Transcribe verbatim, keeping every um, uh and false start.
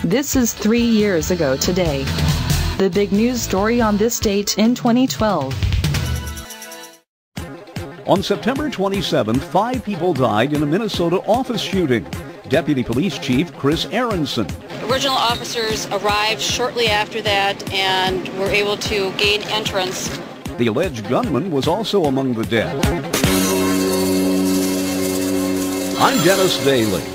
This is three years ago today. The big news story on this date in twenty twelve. On September twenty-seventh, five people died in a Minnesota office shooting. Deputy Police Chief Chris Aronson. Original officers arrived shortly after that and were able to gain entrance. The alleged gunman was also among the dead. I'm Dennis Daly.